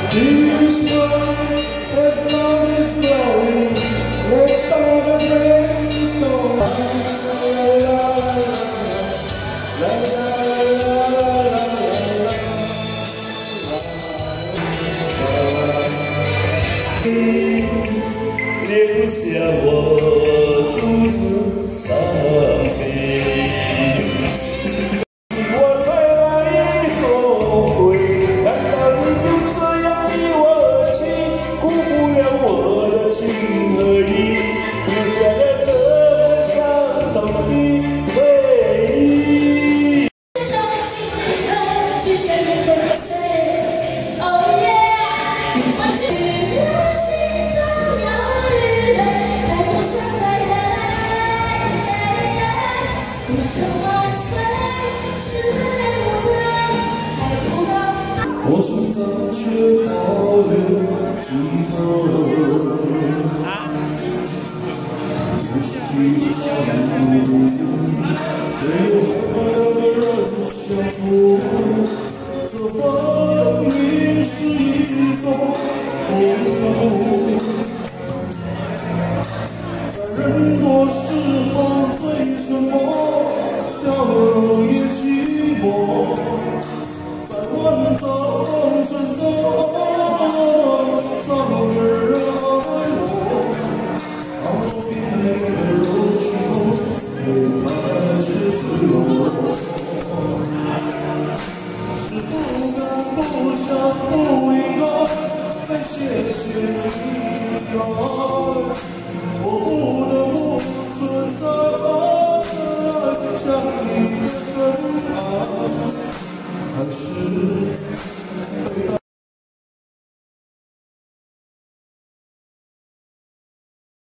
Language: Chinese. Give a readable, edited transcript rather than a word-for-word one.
This world, as long as glowing, let's start a brand new story. La la la la留下我独自伤心。我才来后悔，难道你就这样离我而去，辜负了我的情和意，留下了这么相同的回忆。我存在却保留寂寞，不需要路，最后快乐的人相处，这分明是一种痛苦。在人多时候最沉默，笑容也寂寞。在万丈深中，找个人爱我，好多冰冷的柔情，又开始坠落。是不敢、不想、不应该，再谢谢你的爱，我不。